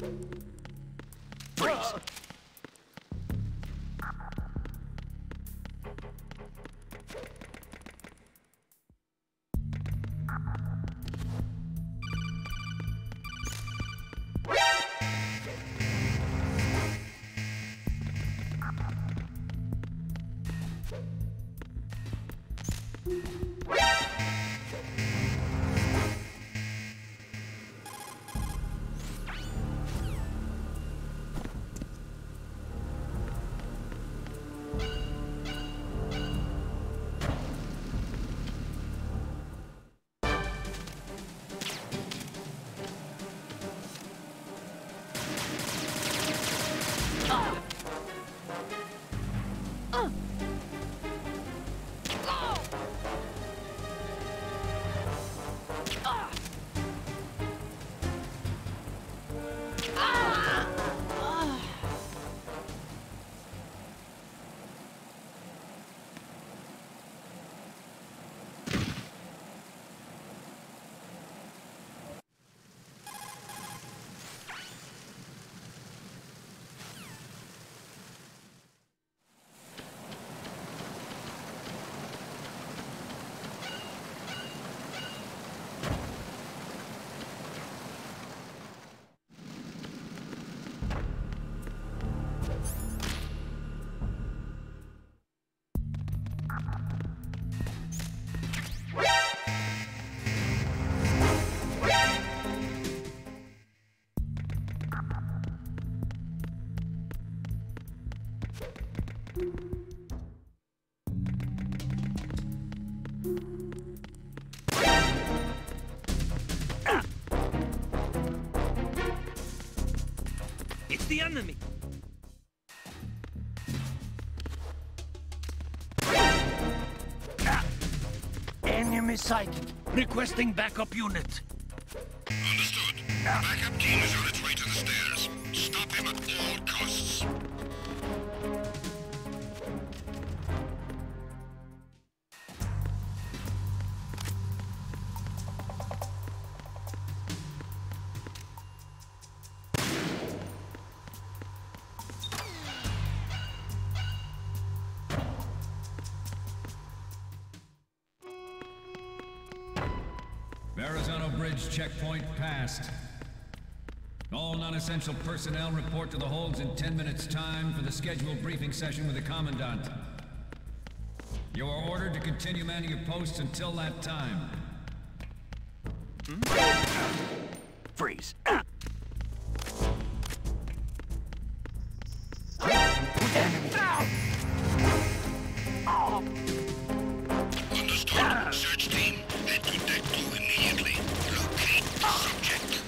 Freeze! It's the enemy! Enemy sighted. Requesting backup unit. Understood. Backup team is on its way to the stairs. Stop him at all costs. Verrazano Bridge checkpoint passed. All non-essential personnel report to the holds in 10 minutes' time for the scheduled briefing session with the Commandant. You are ordered to continue manning your posts until that time. Freeze! Understood. Search team, head to deck 2 immediately. Locate the subject.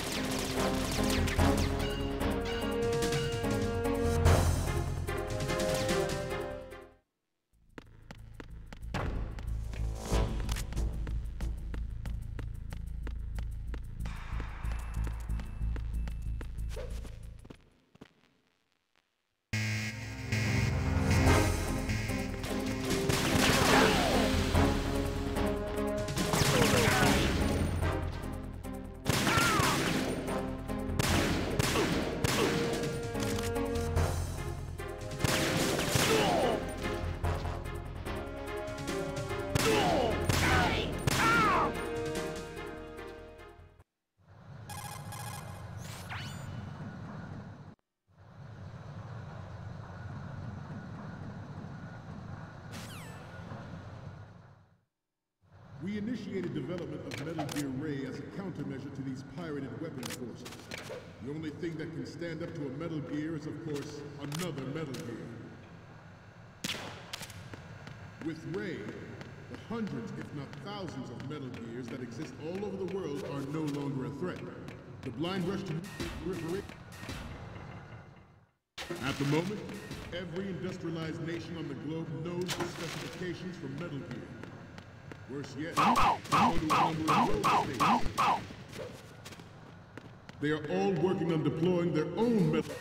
We initiated development of Metal Gear Ray as a countermeasure to these pirated weapons forces. The only thing that can stand up to a Metal Gear is, of course, another Metal Gear. With Ray, the hundreds, if not thousands, of Metal Gears that exist all over the world are no longer a threat. The blind rush to proliferate. At the moment, every industrialized nation on the globe knows the specifications for Metal Gear. Worse yet, they are all working on deploying their own Metal.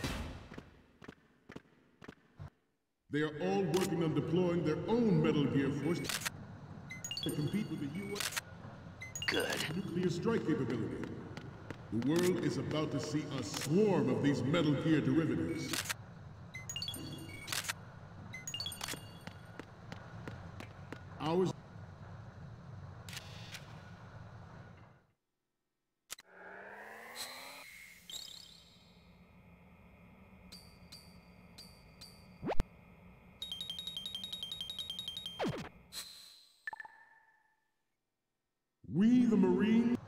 They are all working on deploying their own Metal Gear force to compete with the U.S. Good. nuclear strike capability. The world is about to see a swarm of these Metal Gear derivatives. Ours. We, the Marines.